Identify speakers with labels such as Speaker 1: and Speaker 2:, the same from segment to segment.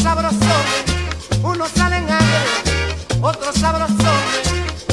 Speaker 1: sabrosones, unos salen agres, otros sabrosones.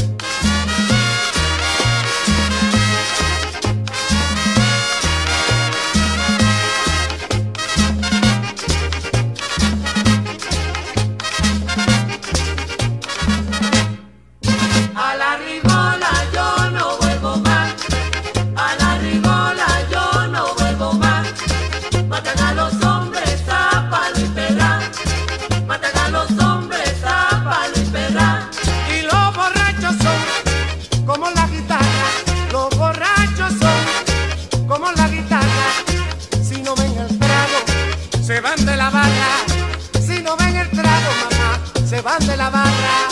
Speaker 2: A la rigola yo no vuelvo más, a la rigola yo no vuelvo más. Matan a los hombres a palo y perra, matan a los hombres a palo y perra.
Speaker 1: Y los borrachos son como la guitarra, los borrachos son como la guitarra. Si no ven el trago, se van de la barra. Si no ven el trago, mamá, se van de la barra.